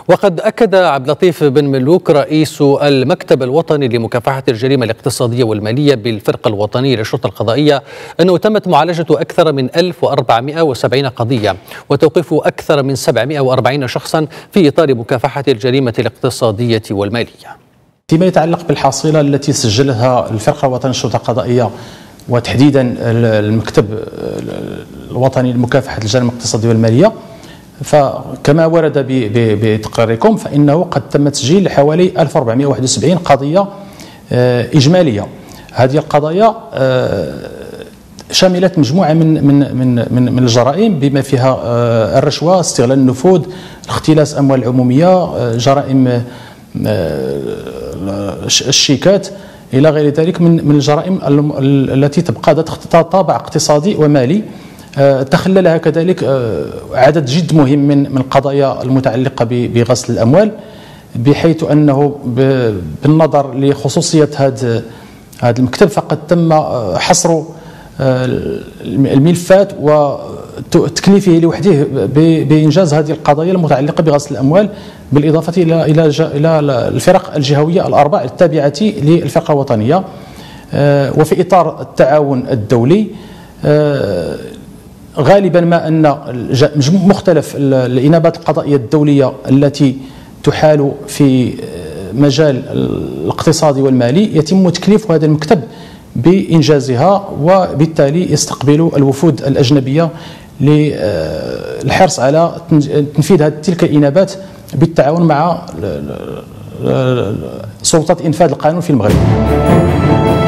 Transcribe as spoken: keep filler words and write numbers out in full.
وقد أكد عبد اللطيف بن ملوك رئيس المكتب الوطني لمكافحة الجريمة الاقتصادية والمالية بالفرقة الوطنية للشرطة القضائية أنه تمت معالجة أكثر من ألف وأربعمائة وسبعين قضية وتوقيف أكثر من سبعمائة وأربعين شخصا في إطار مكافحة الجريمة الاقتصادية والمالية. فيما يتعلق بالحصيلة التي سجلها الفرقة الوطنية للشرطة القضائية وتحديدا المكتب الوطني لمكافحة الجريمة الاقتصادية والمالية، فكما ورد بتقريركم فإنه قد تم تسجيل حوالي ألف وأربعمائة وواحد وسبعين قضية إجمالية. هذه القضايا شملت مجموعة من من من من, من الجرائم بما فيها الرشوة، استغلال النفوذ، اختلاس أموال العمومية، جرائم الشيكات إلى غير ذلك من من الجرائم التي تبقى ذات طابع اقتصادي ومالي. تخللها كذلك عدد جد مهم من من القضايا المتعلقة بغسل الأموال، بحيث أنه بالنظر لخصوصية هذا هذا المكتب فقد تم حصر الملفات وتكليفه لوحده بإنجاز هذه القضايا المتعلقة بغسل الأموال، بالإضافة إلى إلى إلى الفرق الجهوية الأربع التابعة للفرقة الوطنية. وفي إطار التعاون الدولي غالبا ما أن مختلف الإنابات القضائية الدولية التي تحال في مجال الاقتصادي والمالي يتم تكليف هذا المكتب بإنجازها، وبالتالي يستقبل الوفود الأجنبية للحرص على تنفيذ تلك الإنابات بالتعاون مع سلطة إنفاذ القانون في المغرب.